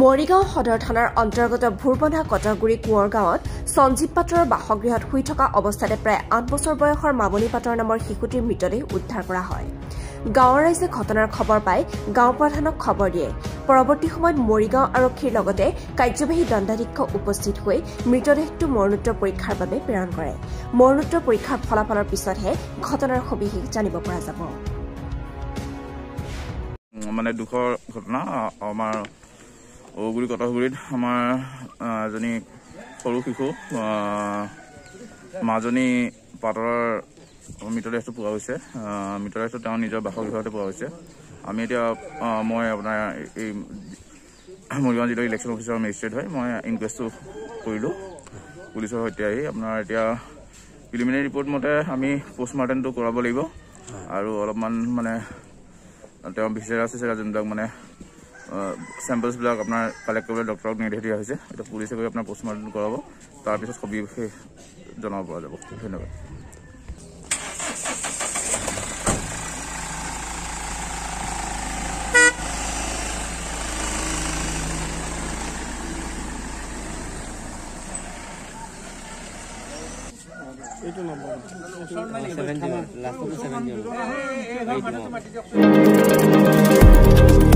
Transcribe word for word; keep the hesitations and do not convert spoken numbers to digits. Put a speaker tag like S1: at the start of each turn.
S1: মৰিগাঁও সদৰ থানাৰ অন্তৰ্গত ভুৰবন্ধা কটাগুৰি কোঁৱৰ গাঁৱত সঞ্জীৱ পাটৰৰ বাসগৃহত শুই থকা অৱস্থাতে প্ৰায় আঠ বছৰ বয়সৰ মামনি পাটৰ নামৰ শিশুটিৰ মৃতদেহ উদ্ধাৰ কৰা হয়। গাঁৱৰ ৰাইজে ঘটনাৰ খবৰ পাই গাঁও প্ৰধানক খবৰ দিয়ে। পৰৱৰ্তী সময়ত মৰিগাঁও আৰক্ষীৰ লগতে কাৰ্যবাহী দণ্ডাধীক্ষক উপস্থিত হৈ মৃতদেহটো মৰণোত্তৰ পৰীক্ষাৰ বাবে প্ৰেৰণ কৰে। মৰণোত্তৰ পৰীক্ষাৰ ফলাফলৰ পিছতহে ঘটনাৰ সবিশেষ জানিব পৰা যাব।
S2: মানে দুখৰ ঘটনা আমাৰ ওগুৰি কটাগুৰিত আমাৰ এজনী সৰু শিশু মাজনী পাটৰৰ মৃতদেহটো পোৱা হৈছে। মৃতদেহটো তেওঁ নিজৰ বাসগৃহতে পোৱা হৈছে। আমি এতিয়া মই আপোনাৰ এই মৰিগাঁও জিলাৰ ইলেকশ্যন অফিচাৰ মেজিষ্ট্ৰেট হয়, মই ইনকুৱেষ্টটো কৰিলোঁ পুলিচৰ সৈতে আহি। আপোনাৰ এতিয়া প্ৰিলিমিনাৰী ৰিপৰ্ট মতে আমি পষ্টমৰ্টেমটো কৰাব লাগিব আৰু অলপমান মানে তেওঁ বিচাৰা চিচাৰা যোনবিলাক মানে চেম্পলছবিলাক আপোনাৰ কালেক্ট কৰিবলৈ ডক্টৰক নিৰ্দেশ দিয়া হৈছে। এতিয়া পুলিচে গৈ আপোনাৰ পষ্টমৰ্টেম কৰাব, তাৰপিছত সবিশেষ জনাব পৰা যাব। ধন্যবাদ।
S3: এইটো নম্বৰ ছেভেন জিৰ' লাষ্টটো ছেভেন জিৰ'